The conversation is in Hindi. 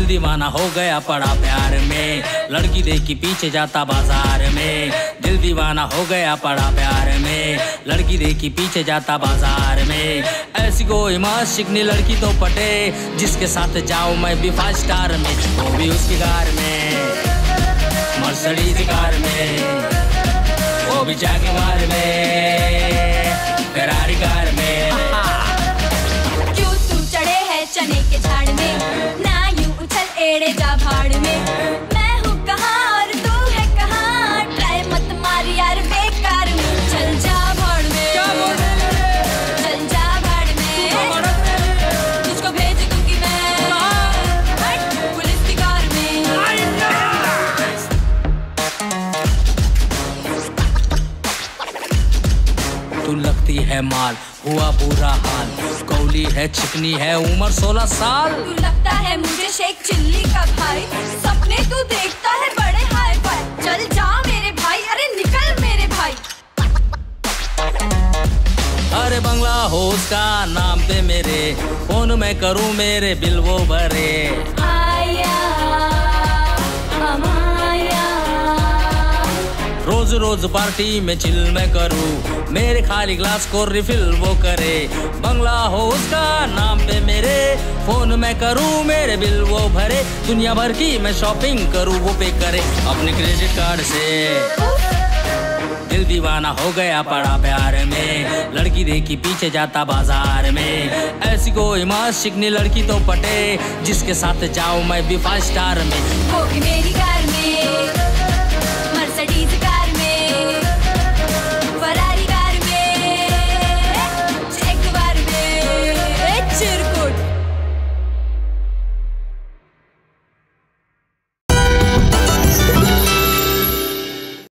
दीवाना हो गया पड़ा प्यार में, लड़की देखी पीछे जाता बाजार में। दिल दीवाना हो गया पड़ा प्यार में, लड़की देखी पीछे जाता बाजार में। ऐसी कोई माशिकनी लड़की तो पटे, जिसके साथ जाऊं मैं भी 5 स्टार में, वो भी उसकी कार में, मर्सिडीज कार में, वो भी जैगवार में, फेरारी कार में। क्यों तू चढ़े है चने के झाड़ में, ना यूं उछल एड़े जा भाड़ में। मैं हूँ कहाँ और तू है कहाँ, ट्राई मत मार यार बेकार में। चल जा भाड़ में, चल जा भाड़ में, तुझको भेज दूंगी मैं पुलिस की कार में। तू लगती है माल, हुआ बुरा हाल, कौली है चिकनी है उम्र 16 साल। तू लगता है मुझे शेख चिल्ली का भाई, सपने तू देखता है बड़े हाई फाई। चल जा मेरे भाई, अरे निकल मेरे भाई। अरे बंगला हो उसका नाम पे मेरे, फोन में करूं मेरे बिल वो भरे। आया माया, रोज रोज पार्टी में चिल मैं करूं, मेरे खाली ग्लास को रिफिल वो करे। बंगला हो उसका नाम पे मेरे, फोन में करूं मेरे बिल वो भरे। दुनिया भर की मैं शॉपिंग करूं वो पे करे अपने क्रेडिट कार्ड से। दिल दीवाना हो गया पड़ा प्यार में, लड़की देखी पीछे जाता बाजार में। ऐसी कोई माशिकनी लड़की तो पटे, जिसके साथ जाऊं मैं भी 5 स्टार में, वो भी मेरी कार में, मर्सिडीज कार